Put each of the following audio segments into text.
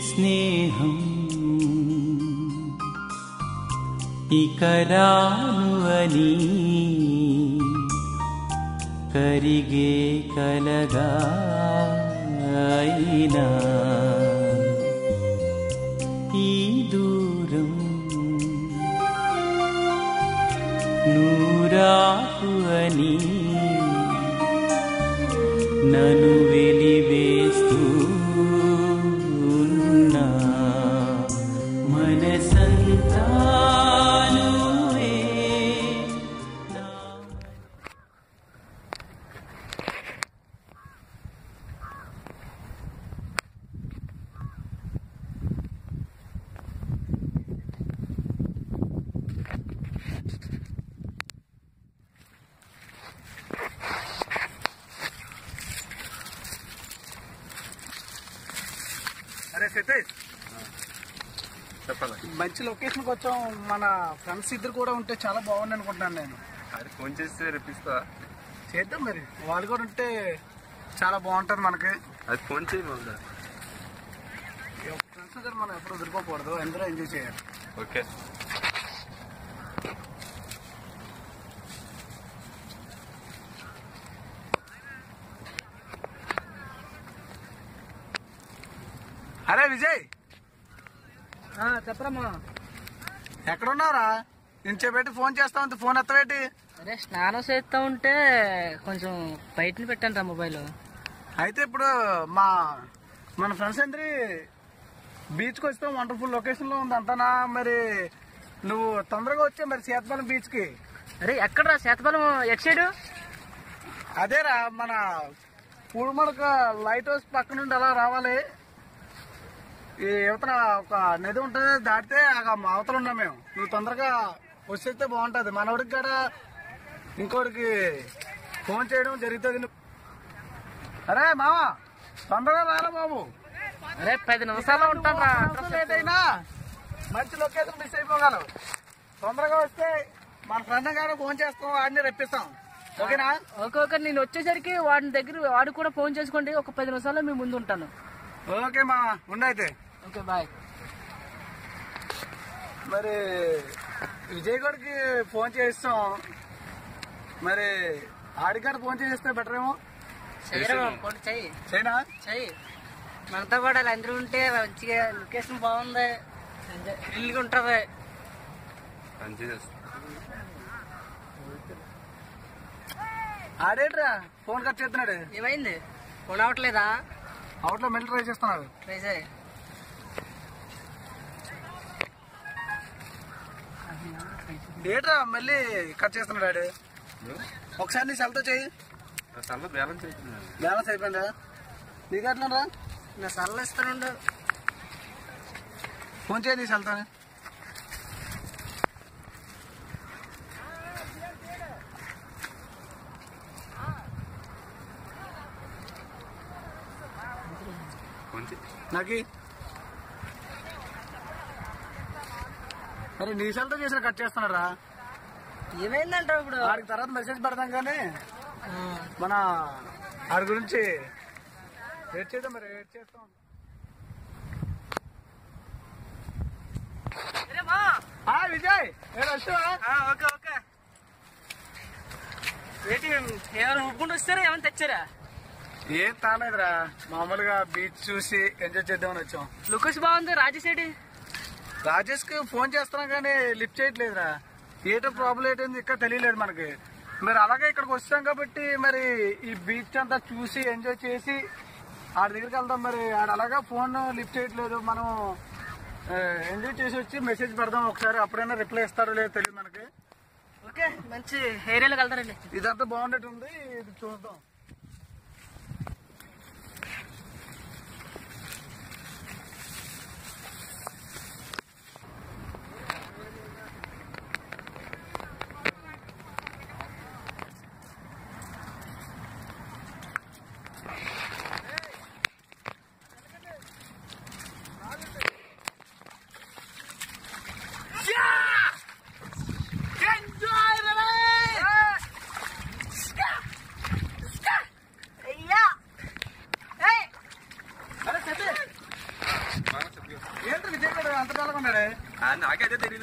స్నేహం ఇక రాను అని కరిగే కలగా అయినా ఈ దూరం నూరాకు అని నన్ను వెలివేస్తూ ఉన్నా మనసంతా నువ్వే నా. అరే సతీష్, చెప్పాలి. మంచి లొకేషన్కి వచ్చాం. మన ఫ్రెండ్స్ ఇద్దరు కూడా ఉంటే చాలా బాగుంది అనుకుంటున్నాను నేను. అది ఫోన్ చేస్తే రేపిస్తా. చేద్దాం మరి, వాళ్ళు కూడా ఉంటే చాలా బాగుంటుంది మనకి. అది ఫోన్ చేయి మళ్ళీ. ఫ్రెండ్స్ దగ్గర మనం ఎప్పుడు వదులుకోకూడదు, అందరూ ఎంజాయ్ చేయాలి. ఓకే. అరే విజయ్, చెప్పరమ్మా. ఎక్కడున్నారా? ఇంచేపెట్టి ఫోన్ చేస్తా ఉంటే ఫోన్ ఎత్తవేటి? అరే స్నానం చేస్తా ఉంటే కొంచెం బయటని పెట్టాను రా మొబైల్. అయితే ఇప్పుడు మన ఫ్రెండ్స్ అందరి బీచ్కి వస్తాం. వండర్ఫుల్ లొకేషన్లో ఉంది అంతనా. మరి నువ్వు తొందరగా వచ్చే మరి సీతపాలెం బీచ్కి. అరే ఎక్కడరా శేతబలం? At side? అదేరా మన పూడిమడక లైట్ హౌస్ పక్క నుండి అలా రావాలి. ఈ యువతన ఒక నది ఉంటుంది, దాటితే అవతల ఉన్నాం మేము. నువ్వు తొందరగా వచ్చేస్తే బాగుంటుంది. మనోడికి కూడా ఇంకోటికి ఫోన్ చేయడం జరుగుతుంది. అరే మామ, తొందరగా రారా బాబు. అరే 10 నిమిషాలు ఉంటాను రా. లేట్ అయినా మంచి లొకేషన్ మిస్ అయిపోగలవు. తొందరగా వస్తే మన ఫ్రెండ్ గారు ఫోన్ చేస్తాం, వాడిని రప్పిస్తాం. ఓకేనా? ఓకే. నేను వచ్చేసరికి వాడి దగ్గర వాడు కూడా ఫోన్ చేసుకోండి. ఒక 10 నిమిషాల్లో మీ ముందు ఉంటాను. ఓకే మామ, ఉండైతే. Okay bye. మరి విజయ్ గడికి ఫోన్ చేస్తాం. మరి ఆడికాడ ఫోన్ చేస్తే బెటర్ ఏమో. చెయ్యి చేయనా? చెయ్యి. మనతో కూడా అందరూ ఉంటే మంచిగా లొకేషన్ బాగుంది, ఇల్లుగా ఉంటుంది. మంచి చేస్తా. ఆడేట్రా ఫోన్ కట్ చేస్తున్నాడు. ఏమైంది? ఫోన్ అవ్వట్లేదా? అవుట్లో మెల్లి ట్రై చేస్తున్నాడు. ట్రై చేయి. ఏట్రా మళ్ళీ కట్ చేస్తున్నాడు ఆడు. ఒకసారి నీ సెల్తో చెయ్యి. అసలు బ్యాలెన్స్ అవుతుంది. బ్యాలెన్స్ అయిపోయిందా? నీకు ఎట్లా రా? నా సరళ ఇస్తానుండు. ఫోన్ చేయి నీ సెల్తో. ఫోన్ చేయి. నాకు మరి నీ సెల్తో చేసిన కట్ చేస్తున్నారా? ఏమైందంటావు ఇప్పుడు? వాడికి తర్వాత మెసేజ్ పెడతాం కానీ మన వాడి గురించి వెయిట్ చేద్దాం. మరి వెయిట్ చేస్తాం. విజయ్ వచ్చావా? Okay okay. ఏంటి ఏమైనా ఒప్పుకుంటూ వస్తారా? ఏమైనా తెచ్చారా? ఏం తాలేదురా, మామూలుగా బీచ్ చూసి ఎంజాయ్ చేద్దామని వచ్చాం. లొకేషన్ బాగుంది. రాజేష్ ఏంటి? రాజేష్ కి ఫోన్ చేస్తున్నాం కానీ లిఫ్ట్ చేయట్లేదురా. ఏటో ప్రాబ్లం ఏంటంది ఇంకా తెలియలేదు మనకి. మరి అలాగే ఇక్కడికి వచ్చాం కాబట్టి మరి ఈ బీచ్ అంతా చూసి ఎంజాయ్ చేసి ఆడి దగ్గరికి వెళ్దాం. మరి ఆడ అలాగా ఫోన్ లిఫ్ట్ చేయట్లేదు. మనం ఎంజాయ్ చేసి వచ్చి మెసేజ్ పెడదాం ఒకసారి. అప్పుడైనా రిప్లై ఇస్తారో లేదో తెలియదు మనకి. ఓకే, మంచి ఏరియాలోకి వెళ్తారండి. ఇదంతా బాగున్నట్టుంది, ఇది చూద్దాం.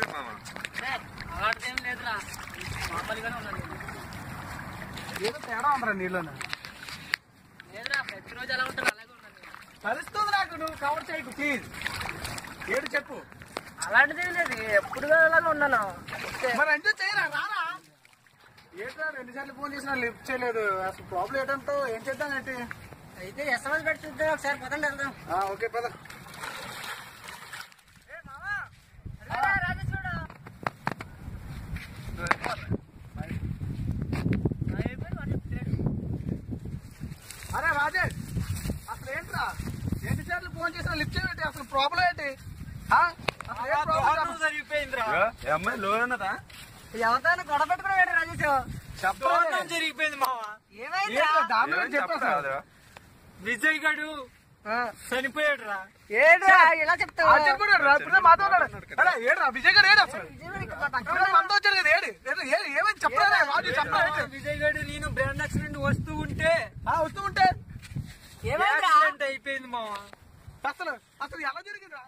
మామ. అలాంటిది ఏం లేదురా, మామూలుగానే ఉన్నాను. ఏదో తేడా ఉందిరా నీళ్ళని. లేదురా, ప్రతిరోజు ఎలా ఉంటాను అలాగే ఉన్నాను. తెలుస్తుంది నాకు, నువ్వు కవర్ చేయకు ప్లీజ్. ఏడు చెప్పు. అలాంటిది ఏం లేదు, ఎప్పుడు అలాగే ఉన్నాను. మరి ఎంజాయ్ చేయరా, రారా. ఏంట్రా 2 సార్లు ఫోన్ చేసినా లిఫ్ట్ చేయలేదు, అసలు ప్రాబ్లం ఏంటంటో ఏం చేద్దాం ఏంటి? అయితే ఎస్ఎంఎస్ పెట్టి చూద్దాం ఒకసారి, పదండి వెళ్దాం. ఓకే పద. అరే రాజేష్, అసలు ఏంట్రా 2 సార్లు ఫోన్ చేసినా లిఫ్ట్ చేయబెట్టి, అసలు ప్రాబ్లం ఏంటి? అసలు ఏం ప్రాబ్లం జరిగిపోయిందిరా? ఏ అమ్మాయి లో ఉన్నదా? ఎవరితో గొడవ పెట్టుకున్నాడు రాజేష్? చెప్పడం జరిగిపోయింది మామ. ఏమైంది? దాని గురించి చెప్పేస్తా. విజయ్ గడు చనిపోయాడు రా. ఏడ్రా ఇలా చెప్తావు? ఏడ్రా విజయ్ గారు ఏడు అసలు విజయవాడ ఇక్కడ పక్కన మనతో వచ్చాడు కదా, ఏమని చెప్పరా రాజు? చెప్పరా విజయ్ గడు నేను బ్రాండ్ యాక్సిడెంట్ వస్తూ ఉంటే వస్తూ ఉంటే ఏమైందిరా? యాక్సిడెంట్ అయిపోయింది మామ. అసలు అసలు ఎలా జరిగిందిరా?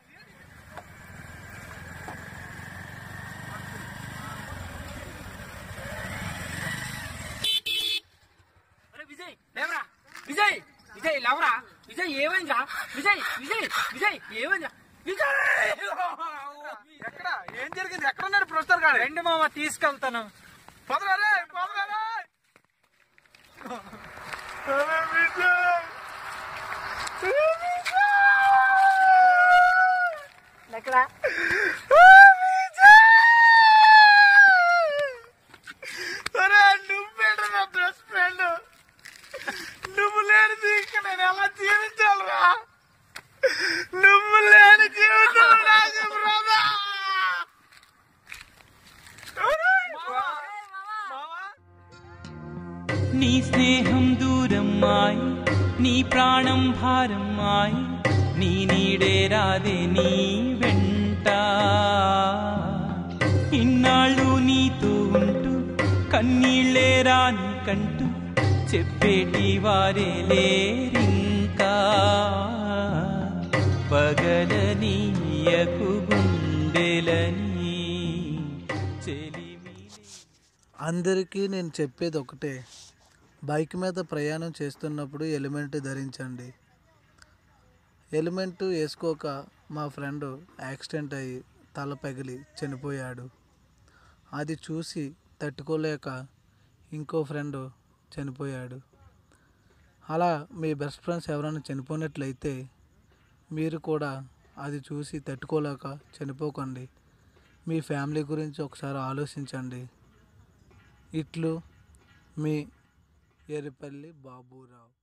అరే విజయ్ లేవరా, విజయ్ విజయ్ లేవరా, విజయ్ ఏమైందిరా? విజయ్ విజయ్ విజయ్ ఏమైందిరా? విజయ్ ఎక్కడ ఏం జరిగింది? ఎక్కడ ఉన్నాడు ప్రొఫెసర్ గారు? రెండు మామ తీసుకెళ్తాను. పదరా పదరా. ఎక్కడ? నువ్వేడు నా బెస్ట్ ఫ్రెండ్, నువ్వు లేనిది ఇంకా నేను ఎలా జీవించాలరా? నువ్వు లేని జీవితం నాకు బ్రదర్. నీ స్నేహం దూరమ్మాయి, నీ ప్రాణం భారమ్మాయి, నీ నీడే రాదే నీ వెంట. ఇన్నాళ్ళు నీతో ఉంటూ కన్నీళ్ళే రాని కంటూ చెప్పేటి వారే లేరింకా. పగలనీయకు గుండెలని చెలిమి. అందరికీ నేను చెప్పేది ఒకటే, బైక్ మీద ప్రయాణం చేస్తున్నప్పుడు హెల్మెట్ ధరించండి. హెల్మెట్ వేసుకోక మా ఫ్రెండ్ యాక్సిడెంట్ అయ్యి తల పగిలి చనిపోయాడు. అది చూసి తట్టుకోలేక ఇంకో ఫ్రెండ్ చనిపోయాడు. అలా మీ బెస్ట్ ఫ్రెండ్స్ ఎవరైనా చనిపోయినట్లయితే మీరు కూడా అది చూసి తట్టుకోలేక చనిపోకండి. మీ ఫ్యామిలీ గురించి ఒకసారి ఆలోచించండి. ఇట్లు మీ ఎరిపల్లి బాబురావు.